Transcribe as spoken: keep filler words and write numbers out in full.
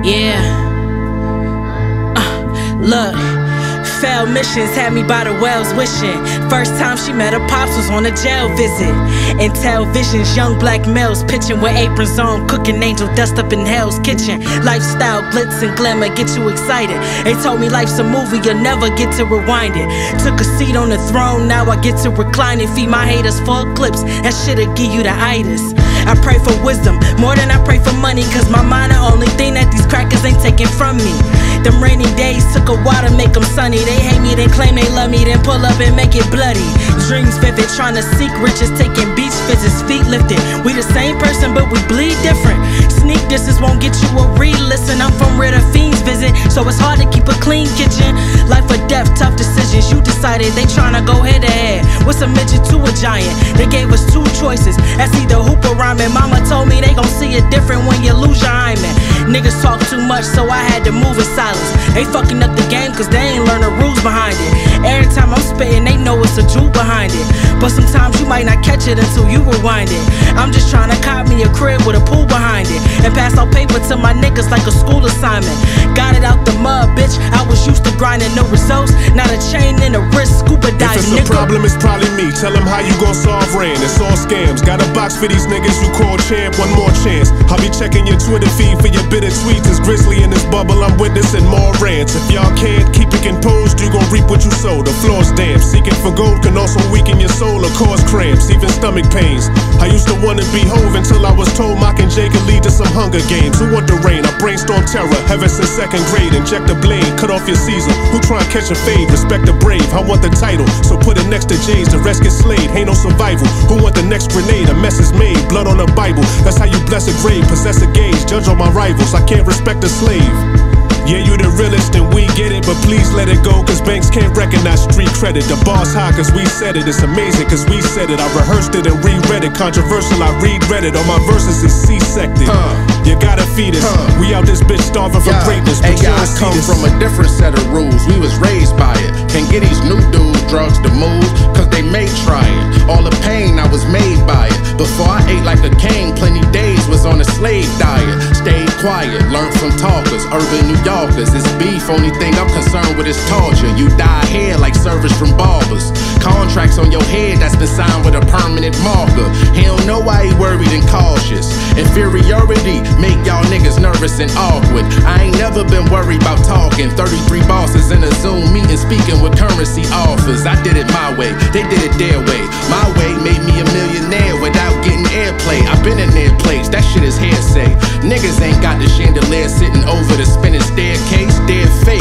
Yeah. Uh, look. Failed missions had me by the wells wishing. First time she met her pops was on a jail visit. Intel visions, young black males pitching with aprons on, cooking angel dust up in hell's kitchen. Lifestyle, glitz and glamour get you excited. They told me life's a movie, you'll never get to rewind it. Took a seat on the throne, now I get to recline it. Feed my haters full clips, that shit'll give you the itis. I pray for wisdom, more than I pray for money, cause my mind the only thing that these crackers ain't taking from me. Them rainy days took a while to make them sunny. They hate me, then claim they love me, then pull up and make it bloody. Dreams vivid, trying to seek riches, taking beach visits, feet lifted. We the same person, but we bleed different. Sneak disses won't get you a re-listen. I'm from where the fiends visit, so it's hard to keep a clean kitchen. Life or death, tough decisions, you decided. They tryna go head to head. What's a midget to a giant? They gave us two choices, that's either hoop or rhyming. Mama told me they gon' see it different when you lose your hymen. Niggas talk too much, so I had to move in silence. They fucking up the game cause they ain't learn the rules behind it. Every time I'm spitting, they know it's a jewel behind it. But sometimes you might not catch it until you rewind it. I'm just trying to cop me a crib with a pool behind it, and pass out paper to my niggas like a school assignment. Got it out the mud, bitch, I was used to grinding, no results. Not a chain and a wrist, scuba diving. If it's a problem, it's probably me. Tell them how you gon' solve rain. It's all scams. Got a box for these niggas you call champ. One more chance. I'll be checking your Twitter feed for your bitter tweets. It's grizzly in this bubble, I'm witnessing more rants. If y'all can't keep it composed, you gon' reap what you sow. The floor's damp. Seeking for gold can also weaken your soul or cause cramps, even stomach pains. I used to wanna be Hove until I was told mocking Jay could lead to some Hunger Games. Who want the rain? I brainstorm terror, ever since second grade. Inject the blade, cut off your Caesar. Who try and catch a fade? Respect the brave. I want the title, so put it next to Jay's. The rest get slayed, ain't no survival. Who want the next grenade? A mess is made, blood on the Bible. That's how you bless a grave, possess a gauge, judge all my rivals. I can't respect a slave. Yeah, you the realest and we get it, but please let it go, cause banks can't recognize street credit. The bar's high cause we said it, it's amazing cause we said it. I rehearsed it and reread it, controversial I read-read it. All my verses is C-sected, huh. You gotta feed us, huh. We out this bitch starving for yeah. greatness, but hey, you I don't come see this. From a different set of rules, we was raised by it. Can't get these new dudes drugs to move, cause they may try it. All the pain I was made by it. Before I ate like a king, plenty days was on a slave diet. Stayed quiet, learned from talkers, urban New Yorkers. It's beef, only thing I'm concerned with is torture. You dye hair like service from barbers. Contracts on your head that's been signed with a permanent marker. He don't know why he worried and cautious. Inferiority make y'all niggas nervous and awkward. I ain't never been worried about talking. thirty-three bosses in a Zoom meeting speaking with currency offers. I did it my way, they did it their way. My way made me a millionaire without getting airplay. I've been in their place, that shit is hearsay. Niggas ain't got the chandelier sitting over the spinning staircase. They're fake.